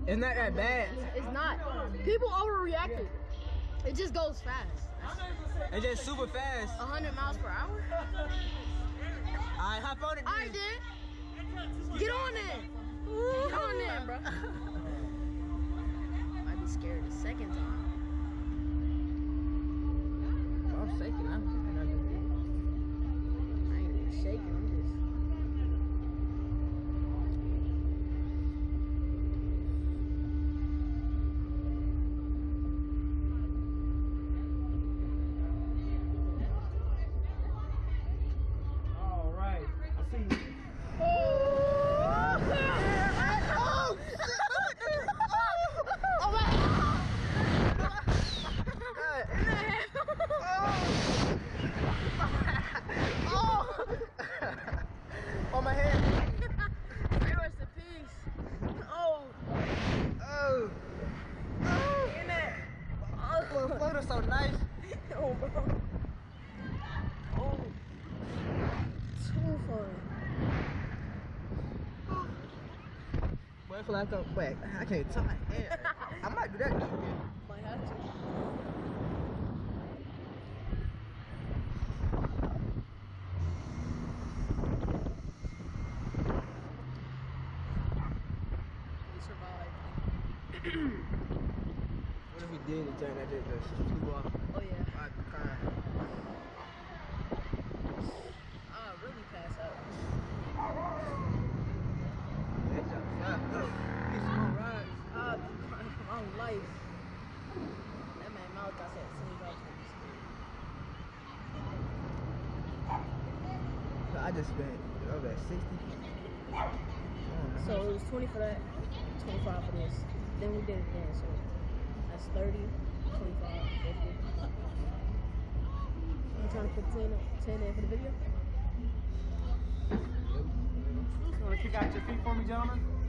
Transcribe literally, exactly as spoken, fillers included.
It's not that bad. It's not. People overreacted. It just goes fast. It's just super fast. one hundred miles per hour? Alright, hop on it. I did. Get on there. Get on there, bro. I'd be scared the second time. I'm shaking. I'm I ain't even shaking. I'm just. all right. I see you. Oh! Oh my! Oh! On my head. Rest in peace. Oh! Oh! Oh! In that. Oh, the photo's so nice. Oh, bro. Oh. Too fun. Boy, I feel like I'm wait, I can't talk. Yeah. I might do that again. Might have to. We survived. What if we did and turn that just the screw off? Oh yeah. I'd be crying. I'll really pass out. It's a fat though. It's some rides. I'll be crying for my life. That man mouth got that seventy-five points. So I just spent over at sixty. So it was twenty for that, twenty-five for this. Then we did it again, so that's thirty, twenty-five, fifty. You trying to put ten, ten in for the video? You wanna kick out your feet for me, gentlemen?